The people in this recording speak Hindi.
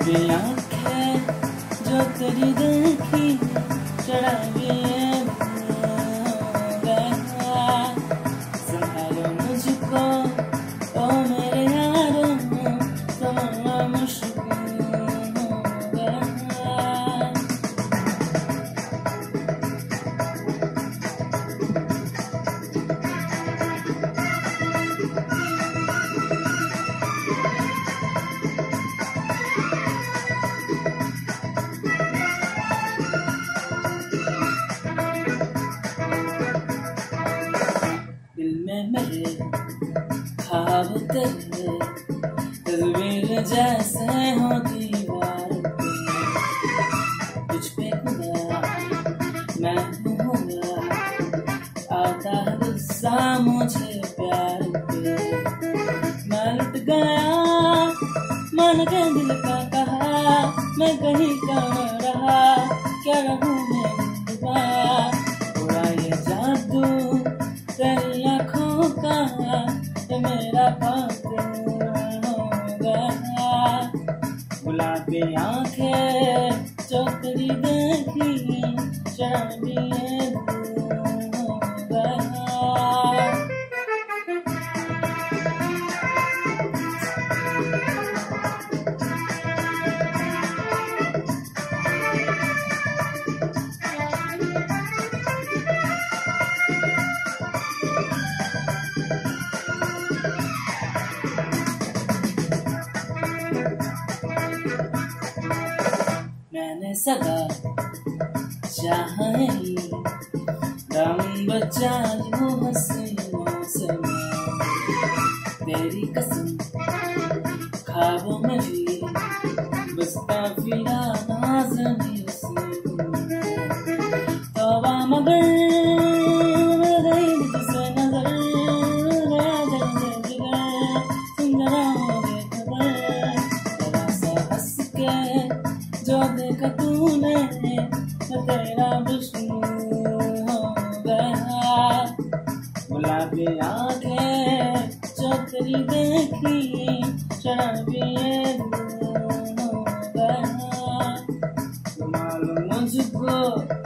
गुलाबी आंखें जो तेरी देखी शराबी संभालो मुझको ओ मेरे यारों तुम्हारा मुश्किल हो गया। दिल में मेरे ख्वाब तेरे तस्वीर जैसे हो दीवार पे, तुझ पे खुदा मैं हूँ आता गुस्सा मुझे प्यार पे। मैं लुट गया मन के दिल का कहा, मैं कहीं का रहा क्या रहूँ मैं डूबा। पूरा ये जादू तेरी आँखों का ये मेरा कातिल हो गया। गुलाबी आंखें जो तेरी देखी शराबी हो गया। मैंने सदा चाहा ही दम बचा लूं हसीनों से मैं, तेरी कसम ख्वाबों में भी बसता फिरा नाज़नी तौबा मगर गई तुझसे नजर गया जल जिगर सुन जरा मुझे खबर जरा सा हंस के जो देखा तूने तेरा विष्णु हो गया। गुलाबी आंखें जो तेरी देखी शराबी हो गया। मालूम मुझको